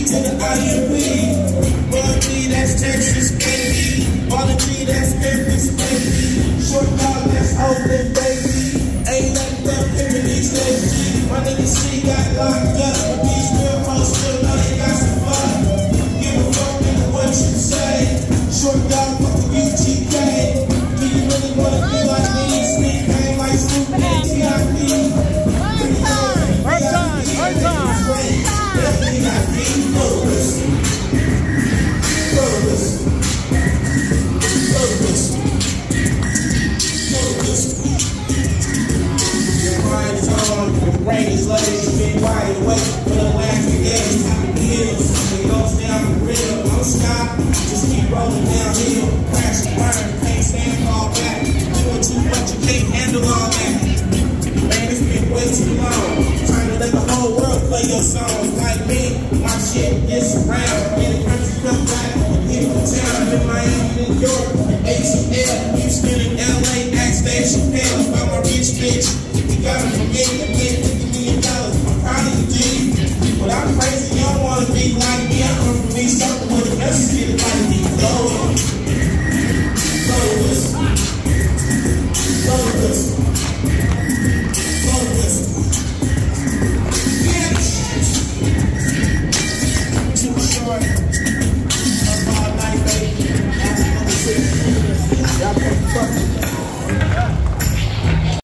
to the IMP. Royalty, that's Texas, baby. Quality, that's Memphis, baby. Short dog, that's Oakland, baby. Ain't nothing but pimpin' these days. My nigga C got locked up, but these real hoes still know they got some fun. Give a fuck, nigga, what you say. Short dog, fuck the UGK. Do you really wanna be like me? Sneak hang like Snoop and T.I.P. Definitely got me focused. Your mind is on, your brain is loaded, you've been wide awake for the last 3 days. It goes down the real, don't stop, just keep rolling downhill. Crash and burn, can't stand all back. Doing too much, you can't handle all that. Man, it's been way too long. Trying to let the whole world play your songs. Like me, my shit gets around. In the country, come back, hit the town. I'm in Miami, New York, ATL, Houston, and LA, ask Dave Chappelle about my rich bitch. You gotta forget the bitch,